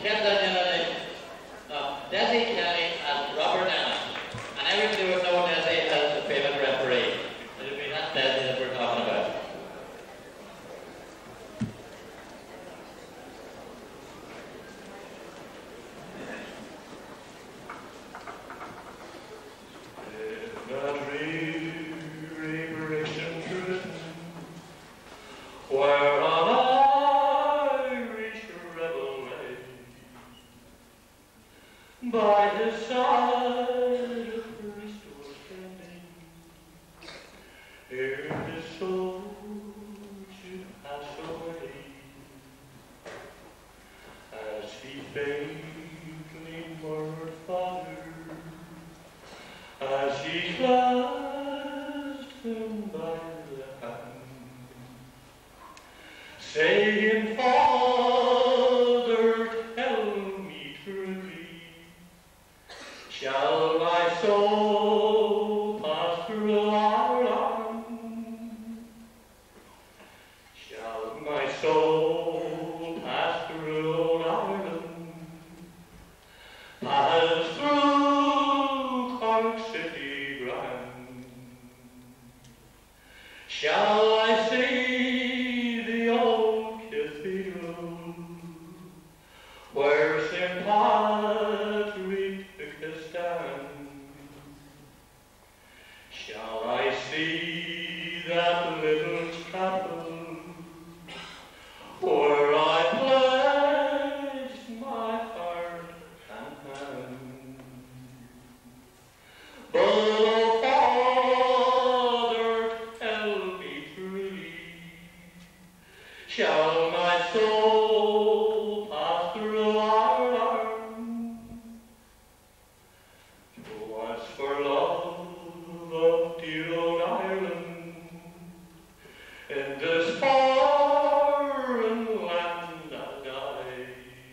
kept that name Desi County as Robert Anna. And everybody would know Desi as the famous referee. It'll be that Desi that we're talking about. Where an Irish rebel lay, by his side a priest was standing, ere his soul should pass away. As he faintly murmured, Father, as he clasped him by the hand, saying, Father, tell me truly, shall my soul pass through Ireland? Shall my soul pass through Ireland? Pass through Cork City grand? Shall I see the old cathedral where St. Patrick took a stand? Shall I see that little chapel where I pledged my heart and hand? But oh, Father, tell me truly, shall my soul pass through Ireland? 'Twas for love of dear old Ireland, in this foreign land I died.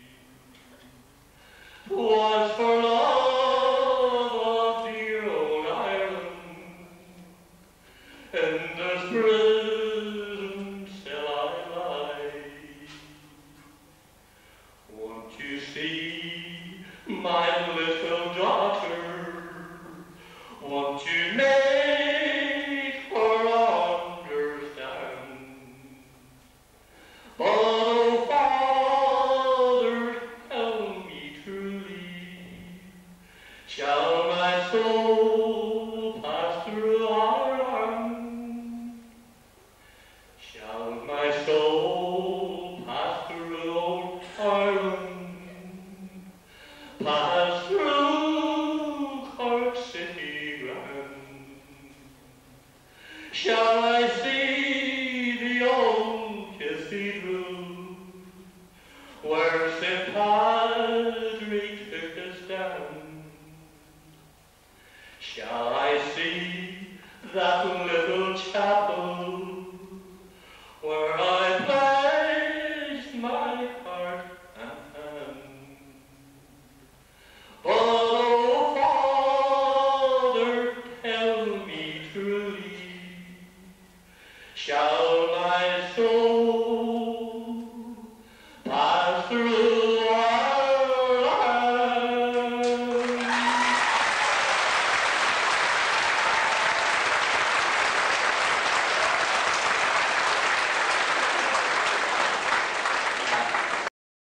'Twas for love of dear old Ireland, in this prison cell I lie. Won't you see my little daughter? Won't you make her understand? But oh, Father, tell me truly, shall my soul pass through Ireland? Shall my soul pass through old Ireland? Pass through Cork City grand? Shall I see the old cathedral where St. Patrick took a stand? Shall I see that little chapel where I placed my heart and hand? But oh, Father, tell me truly, shall my soul pass through